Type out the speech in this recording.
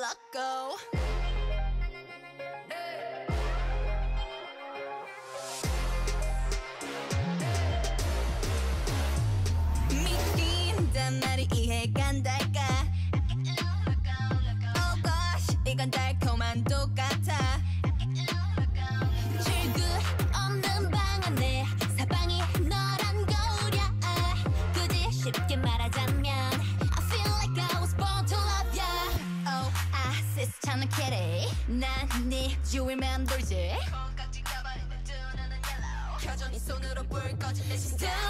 Loco. 미친단 말이 이해가 안 될까? Oh gosh, 이건 달콤한 똑같아. 출구 없는 방 안에 사방이 너란 거울이야. 굳이 쉽게 말하자면 I feel like I was born to love ya. Oh, I si스찮은 kitty. 난 네 주위만 돌지. 콩깍지 껴버린 내 두 눈은 yellow. 켜져 네 손으로 불 꺼진 내 시스템.